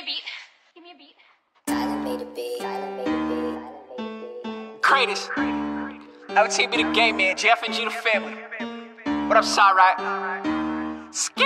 beat. Give me a beat. Greatest. LT be the game man, Jeff and G the family. What up, Side Right? Ski.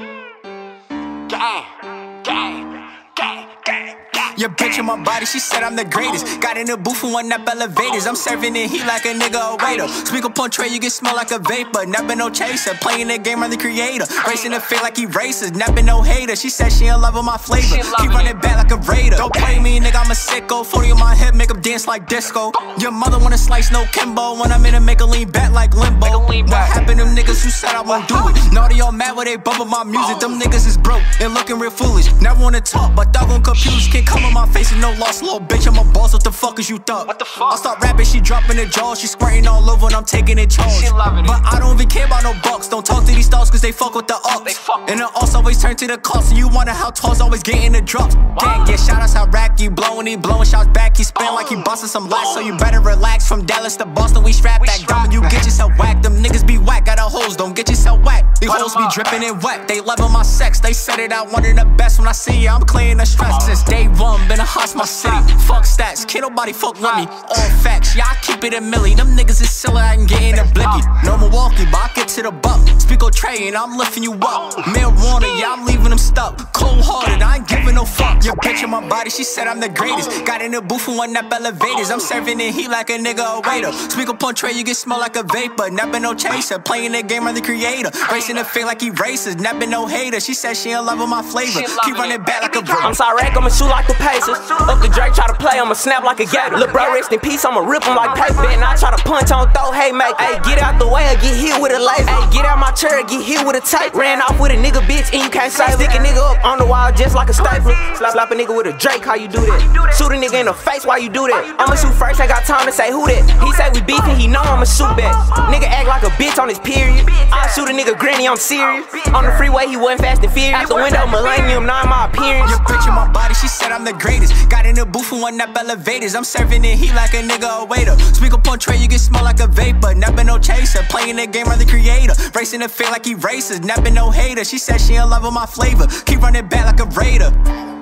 Gang. Gang. Gang. Gang. Your bitch in my body, she said I'm the greatest. Got in the booth and went up elevators. I'm serving the heat like a nigga a waiter. Speak up on Trey, you get smell like a vapor. Never no chaser, playing the game, I'm the creator. Racing the fit like he races, never no hater. She said she in love with my flavor. Keep running back like a raider. Don't play me, nigga, I'm a sicko. 40 on my hip, make him dance like disco. Your mother wanna slice, no Kimbo. When I'm in it, make her lean back like limbo. What happened to them niggas who said I won't do it? Now they all mad when they bumpin' my music. Them niggas is broke and looking real foolish. Never wanna talk, but dog on computers can't come on my face and no loss, little bitch. I'm a boss, what the fuck is you thought? What the fuck? I start rapping, she dropping the jaws. She squirting all over and I'm taking it charge. She loving it. But I don't even care about no bucks. Don't talk to these stars cause they fuck with the ups. And the ups always turn to the cost. And you wonder how tall's always getting the drops. Gang, yeah, shout outs how Racky blowing, he blowing shots back. He spin like he busting some lights. So you better relax. From Dallas to Boston, we strap back. Dumb, you get yourself whacked. Them niggas be whack, got a hoes, don't get yourself whacked. These hoes be dripping and wet. They loving my sex. They said it out, one of the best. When I see ya, I'm clearing the stress. Since day one, been a hustle my city. Fuck stats, can't nobody fuck with me. All facts, yeah, I keep it a milli. Them niggas is silly, I can get in a blicky. No Milwaukee, but I get to the buck. Speak on Trey and I'm lifting you up. Marijuana, yeah, I'm leaving them stuck. Cold hearted, I ain't giving no fuck. Your bitch in my body, she said I'm the greatest. Got in the booth and went up elevators. I'm serving the heat like a nigga a waiter. Speak up on Trey, you get smell like a vapor. Never no chaser, playing the game, I'm the creator. Racing the fit like he races, never no hater. She said she in love with my flavor. Keep running back like a bird. I'm sorry, I'ma shoot like the Pacers. Up the Drake, try to play, I'ma snap like a gator. Lil' bro, rest in peace, I'ma rip him like paper. And I try to punch on throw, hey mate. Ayy, get out the way or get hit with a laser. Ayy, get out my chair, get hit with a tape. Ran off with a nigga bitch and you can't save. Stick a nigga up on the wall just like a stapler. Slap a nigga with a Drake, how you do that? Shoot a nigga in the face while you do that. I'ma shoot first, ain't got time to say who that. He say we beefing, he know I'ma shoot back. Nigga act like a bitch on his period. I shoot a nigga granny, I'm serious. On the freeway, he wasn't fast and furious. Out the window, millennium, not my appearance. Your bitch in my body, she said I'm the greatest. Got in the booth and went up elevators. I'm serving the heat like a nigga a waiter. Speak up on Trey, you get smell like a vapor. Never no chaser, playing the game, I'm the creator. Racing the fit like he races, never no hater. She said she in love with my flavor. Keep running back like a raider.